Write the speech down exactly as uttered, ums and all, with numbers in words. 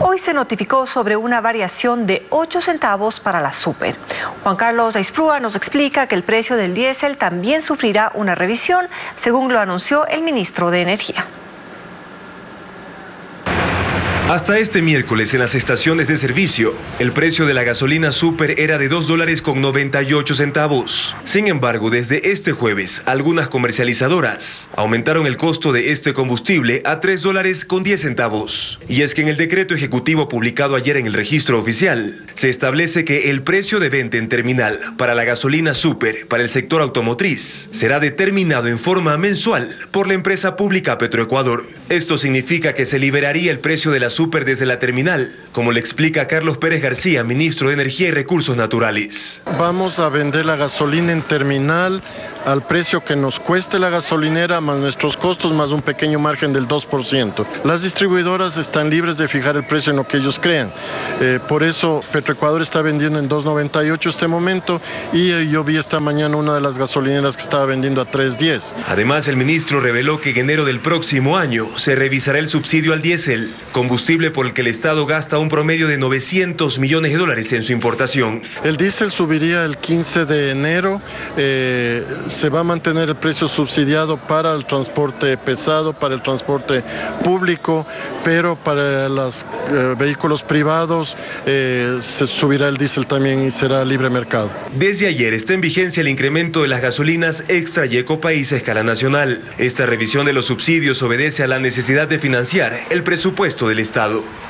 Hoy se notificó sobre una variación de ocho centavos para la Super. Juan Carlos Aisprúa nos explica que el precio del diésel también sufrirá una revisión, según lo anunció el ministro de Energía. Hasta este miércoles en las estaciones de servicio, el precio de la gasolina Super era de dos dólares con noventa y ocho centavos. Sin embargo, desde este jueves, algunas comercializadoras aumentaron el costo de este combustible a tres dólares con diez centavos. Y es que en el decreto ejecutivo publicado ayer en el registro oficial, se establece que el precio de venta en terminal para la gasolina Super para el sector automotriz será determinado en forma mensual por la empresa pública Petroecuador. Esto significa que se liberaría el precio de la Super desde la terminal, como le explica Carlos Pérez García, ministro de Energía y Recursos Naturales. Vamos a vender la gasolina en terminal al precio que nos cueste la gasolinera, más nuestros costos, más un pequeño margen del dos por ciento. Las distribuidoras están libres de fijar el precio en lo que ellos crean. Eh, por eso Petroecuador está vendiendo en dos noventa y ocho este momento y eh, yo vi esta mañana una de las gasolineras que estaba vendiendo a tres diez. Además, el ministro reveló que en enero del próximo año se revisará el subsidio al diésel, combustible por el que el Estado gasta un promedio de novecientos millones de dólares en su importación. El diésel subiría el quince de enero. Eh, se va a mantener el precio subsidiado para el transporte pesado, para el transporte público, pero para los eh, vehículos privados eh, se subirá el diésel también y será libre mercado. Desde ayer está en vigencia el incremento de las gasolinas Extra y Ecopaís a escala nacional. Esta revisión de los subsidios obedece a la necesidad de financiar el presupuesto del Estado.